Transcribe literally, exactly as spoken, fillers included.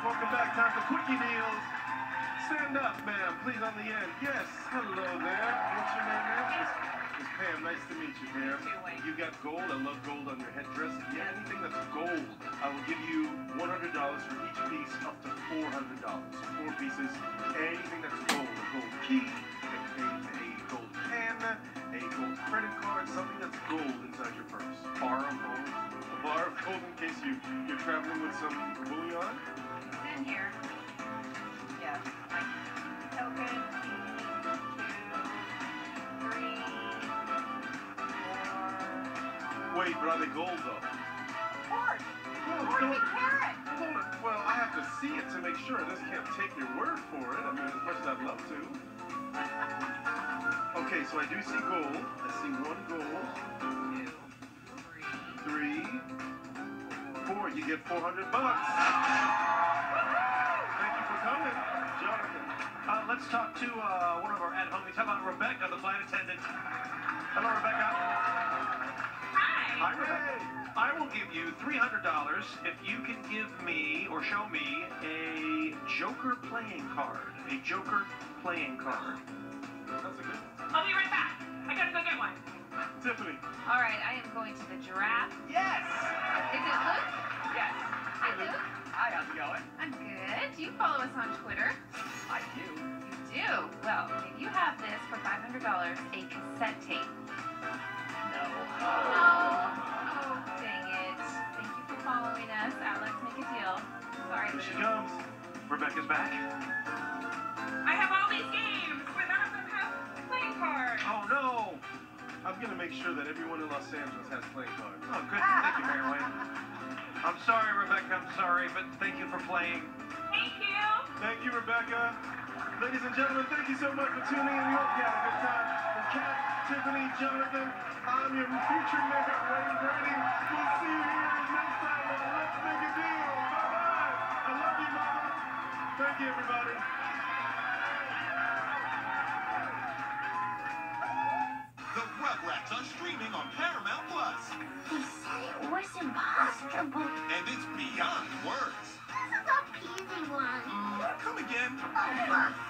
welcome back. Time for Quickie deals. Stand up, ma'am, please, on the end. Yes, hello there. What's your name, ma'am? Miss Miss Pam, nice to meet you, ma'am. You got gold. I love gold on your headdress. Yeah, anything that's gold, I will give you one hundred dollars for each piece, up to four hundred dollars. Four pieces, anything that's gold. A gold key, a, a, a gold pen, a gold credit card, something that's gold inside your purse. Bar of gold. A bar of gold in case you, you're traveling with some bullion. It's in here. Yeah. Token. Two, three, four. Wait, but are they gold though? Of course. Well, forty carat. Hold it. Well, I have to see it to make sure. I just can't take your word for it. I mean, as much as I'd love to. Okay, so I do see gold. I see one gold. Two, Three. Four. You get four hundred bucks. Thank you for coming, Jonathan. Uh, let's talk to uh, one of our at-homies. How about Rebecca, the flight attendant? Hello, Rebecca. Hi. Hi, Rebecca. I will give you three hundred dollars if you can give me or show me a Joker playing card. A Joker playing card. That's a good one. I'll be right back. I gotta go get one. Tiffany. All right, I am going to the giraffe. Yes! Is it Luke? Yes. Hi, Luke. Hi, how's it going? I'm good. Do you follow us on Twitter? I do. You do? Well, if you have this for five hundred dollars, a cassette tape. No. Oh, oh, dang it. Thank you for following us. Alex, make a deal. Sorry, Here she Luke. comes. Rebecca's back. I have all these games, but none of them have playing cards. Oh, no. I'm going to make sure that everyone in Los Angeles has playing cards. Oh, good. Thank you, Mary Wayne. I'm sorry, Rebecca. I'm sorry, but thank you for playing. Thank you. Thank you, Rebecca. Ladies and gentlemen, thank you so much for tuning in. We hope you had a good time. For Kat, Tiffany, Jonathan, I'm your future mayor, Wayne Brady. We'll see you here next time on Let's Make a Deal. Bye-bye. I love you, Mama. Thank you, everybody. The Rugrats are streaming on Paramount Plus, They said it was impossible. and it's beyond words. This is a peasy one. Mm, come again. Oh,